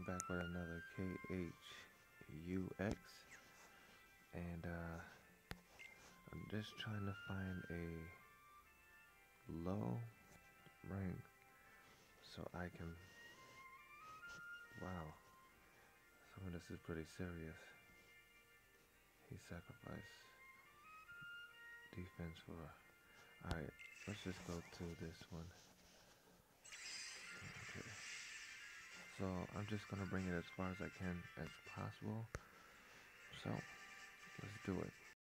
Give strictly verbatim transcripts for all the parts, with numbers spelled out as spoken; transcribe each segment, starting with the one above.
back with another K H U X, and uh, I'm just trying to find a low rank so I can. Wow, some of this is pretty serious. He sacrificed defense for. Alright, let's just go to this one. Okay. So I'm just gonna bring it as far as I can as possible. So let's do it.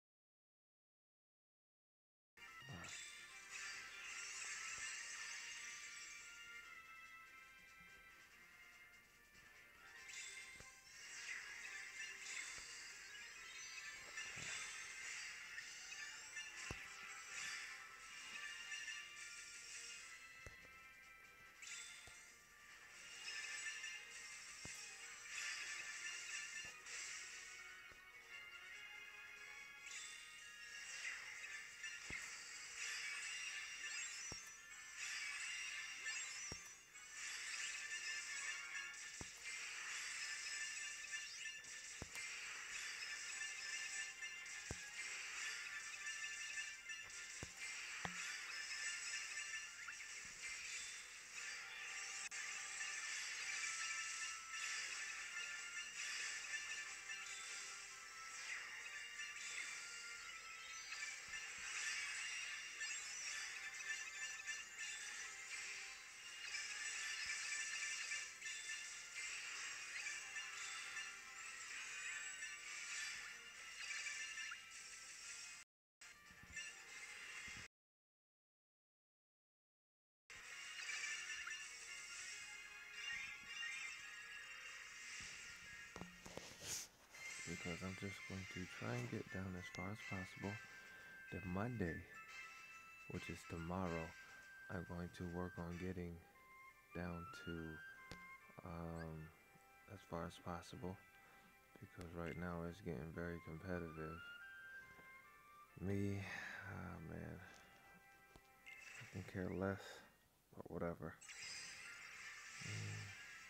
Because I'm just going to try and get down as far as possible. Then Monday, which is tomorrow, I'm going to work on getting down to um, as far as possible, because right now it's getting very competitive. Me, ah man, I can care less, but whatever. Mm.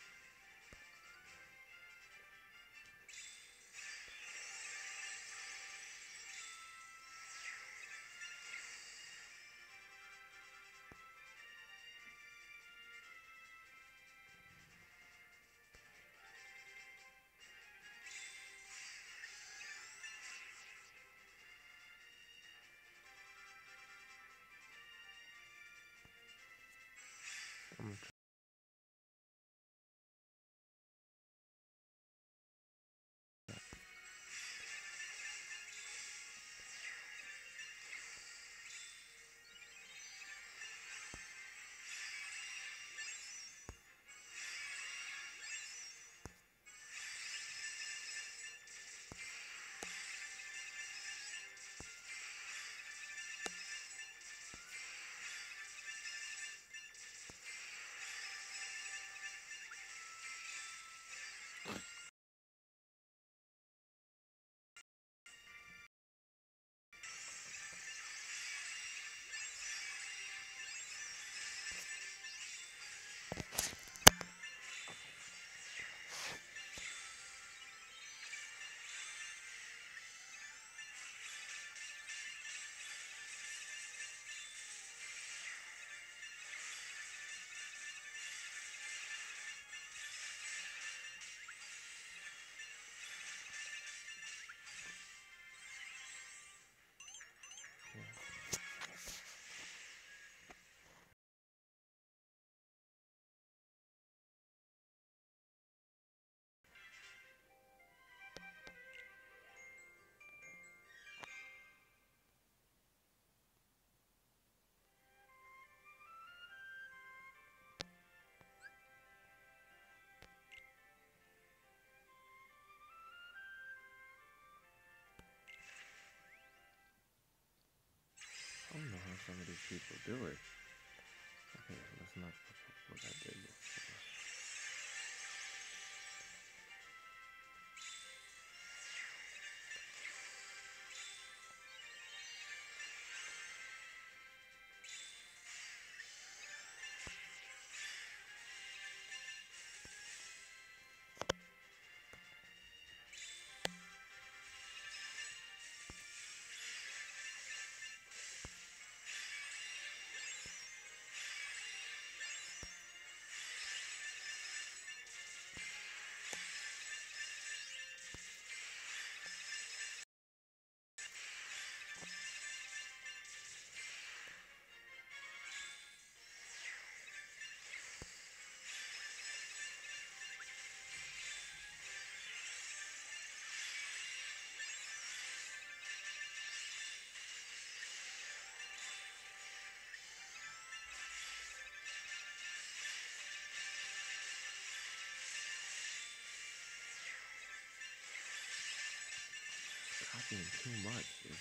I'm gonna I don't know how some of these people do it. Okay, let's not put what I did before. being too much. It's,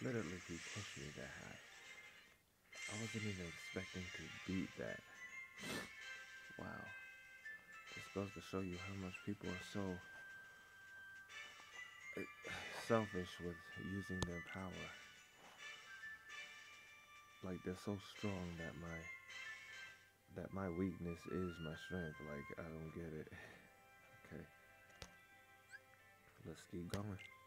literally he pushed me that high. I wasn't even expecting to beat that. Wow. It's supposed to show you how much people are so uh, selfish with using their power. Like they're so strong that my that my weakness is my strength. Like I don't get it. Okay. Let's keep going.